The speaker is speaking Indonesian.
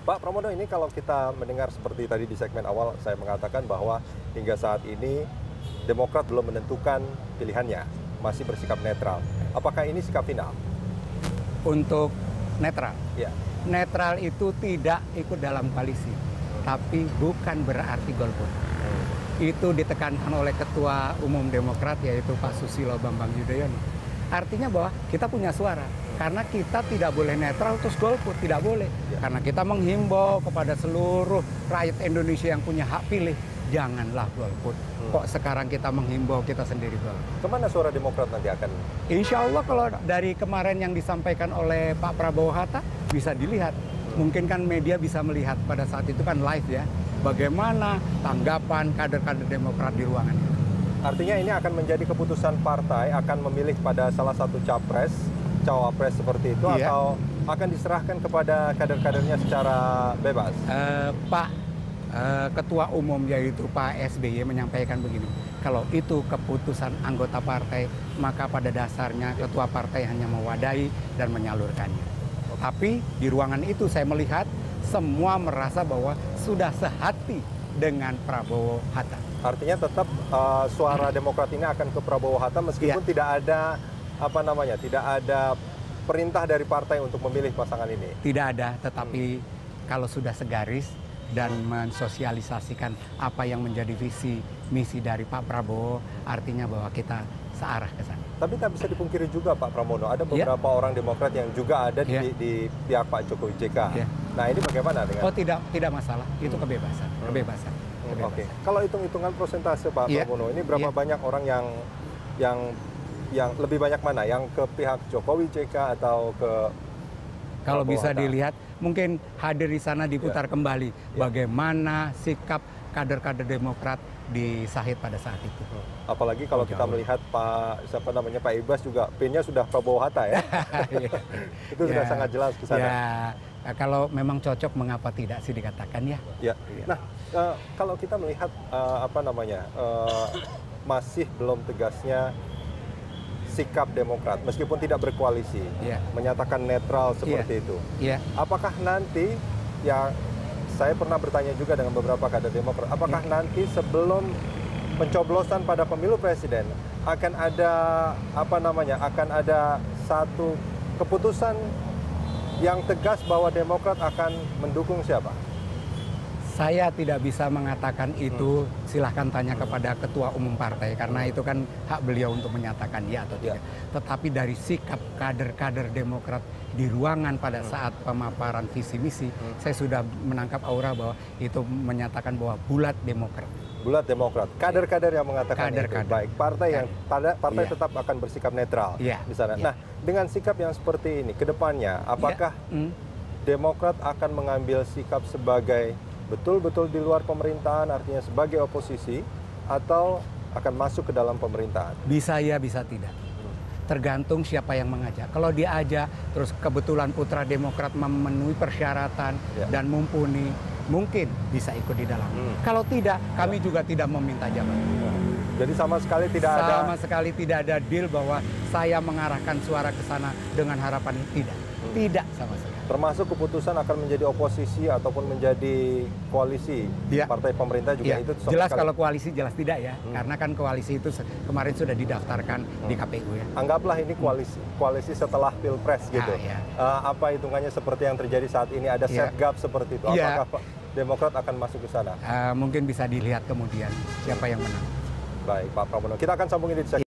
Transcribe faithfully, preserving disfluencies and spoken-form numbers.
Pak Pramono, ini kalau kita mendengar seperti tadi di segmen awal saya mengatakan bahwa hingga saat ini Demokrat belum menentukan pilihannya, masih bersikap netral. Apakah ini sikap final? Untuk netral? Ya. Netral itu tidak ikut dalam koalisi, hmm. tapi bukan berarti golput. Hmm. Itu ditekankan oleh Ketua Umum Demokrat yaitu Pak Susilo Bambang Yudhoyono. Artinya bahwa kita punya suara. Karena kita tidak boleh netral terus golput, tidak boleh. Ya. Karena kita menghimbau kepada seluruh rakyat Indonesia yang punya hak pilih, janganlah golput. Hmm. Kok sekarang kita menghimbau kita sendiri golput? Kemana suara Demokrat nanti akan? Insya Allah kalau dari kemarin yang disampaikan oleh Pak Prabowo Hatta bisa dilihat. Hmm. Mungkin kan media bisa melihat pada saat itu kan live ya. Bagaimana tanggapan kader-kader Demokrat di ruangan itu. Artinya ini akan menjadi keputusan partai akan memilih pada salah satu capres, cawapres seperti itu, iya. atau akan diserahkan kepada kader-kadernya secara bebas? Uh, Pak uh, Ketua Umum yaitu Pak S B Y menyampaikan begini, kalau itu keputusan anggota partai, maka pada dasarnya ketua partai hanya mewadahi dan menyalurkannya. Tapi di ruangan itu saya melihat semua merasa bahwa sudah sehati dengan Prabowo Hatta. Artinya tetap uh, suara Demokrat ini akan ke Prabowo Hatta meskipun ya. tidak ada apa namanya, tidak ada perintah dari partai untuk memilih pasangan ini. Tidak ada, tetapi hmm. kalau sudah segaris dan mensosialisasikan apa yang menjadi visi misi dari Pak Prabowo, artinya bahwa kita searah ke sana. Tapi tak bisa dipungkiri juga Pak Pramono, ada beberapa ya. orang Demokrat yang juga ada di, ya. di pihak Pak Jokowi J K. Ya. Nah ini bagaimana dengan? Oh tidak, tidak masalah, itu kebebasan, hmm. kebebasan. Hmm. Oke, okay. Kalau hitung-hitungan persentase Pak ya. Pramono, ini berapa ya. banyak orang yang yang yang lebih banyak mana? Yang ke pihak Jokowi J K atau ke? Kalau bisa Hatta? dilihat, mungkin hadir di sana diputar ya. kembali ya. bagaimana sikap kader-kader Demokrat di Sahid pada saat itu. Hmm. Apalagi kalau kita melihat Pak siapa namanya Pak Ibas juga P-nya sudah Prabowo Hatta ya. Itu sudah ya. sangat jelas ke sana. Ya. Nah, kalau memang cocok, mengapa tidak sih dikatakan ya? Ya. Nah, uh, kalau kita melihat uh, apa namanya uh, masih belum tegasnya sikap Demokrat, meskipun tidak berkoalisi, ya. menyatakan netral seperti ya. itu. Ya. Apakah nanti, ya saya pernah bertanya juga dengan beberapa kader Demokrat, apakah ya. nanti sebelum pencoblosan pada pemilu presiden akan ada apa namanya, akan ada satu keputusan yang tegas bahwa Demokrat akan mendukung siapa? Saya tidak bisa mengatakan itu, hmm. silahkan tanya hmm. kepada ketua umum partai, karena hmm. itu kan hak beliau untuk menyatakan ya atau tidak. Ya. Tetapi dari sikap kader-kader Demokrat di ruangan pada hmm. saat pemaparan visi misi, hmm. saya sudah menangkap aura bahwa itu menyatakan bahwa bulat Demokrat. Bulat Demokrat, kader-kader yang mengatakan kader, itu, kader. baik partai yang pada partai ya. tetap akan bersikap netral, ya. misalnya. Ya. Nah, dengan sikap yang seperti ini, kedepannya, apakah ya. hmm. Demokrat akan mengambil sikap sebagai betul-betul di luar pemerintahan, artinya sebagai oposisi, atau akan masuk ke dalam pemerintahan? Bisa ya, bisa tidak. Hmm. Tergantung siapa yang mengajak. Kalau diajak, terus kebetulan putra Demokrat memenuhi persyaratan ya. dan mumpuni, mungkin bisa ikut di dalam. Hmm. Kalau tidak, kami ya. juga tidak meminta jabatan. Jadi sama sekali tidak sama ada... Sama sekali tidak ada deal bahwa saya mengarahkan suara ke sana dengan harapan tidak. Hmm. Tidak sama sekali. Termasuk keputusan akan menjadi oposisi ataupun menjadi koalisi ya. partai pemerintah juga ya. itu jelas sekali. Kalau koalisi jelas tidak ya, hmm. karena kan koalisi itu kemarin sudah didaftarkan hmm. di K P U ya. Anggaplah ini koalisi koalisi setelah Pilpres gitu. Ah, ya. uh, apa hitungannya seperti yang terjadi saat ini, ada ya. setgap seperti itu. Ya. Apakah Demokrat akan masuk ke sana? Uh, mungkin bisa dilihat kemudian siapa yang menang. Baik Pak Pramono, kita akan sambungin di